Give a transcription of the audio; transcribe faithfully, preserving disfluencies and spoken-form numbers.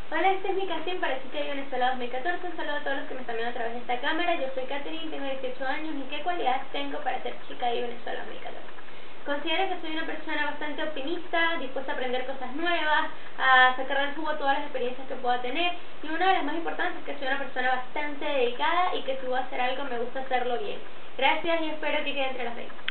Hola, este es mi casting para Chica y Venezuela dos mil catorce. Un saludo a todos los que me están viendo a través de esta cámara. Yo soy Katherine, tengo dieciocho años. ¿Y qué cualidades tengo para ser Chica y Venezuela dos mil catorce? Considero que soy una persona bastante optimista, dispuesta a aprender cosas nuevas, a sacar del jugo todas las experiencias que pueda tener. Y una de las más importantes es que soy una persona bastante dedicada y que si voy a hacer algo me gusta hacerlo bien. Gracias y espero que quede entre las veinte.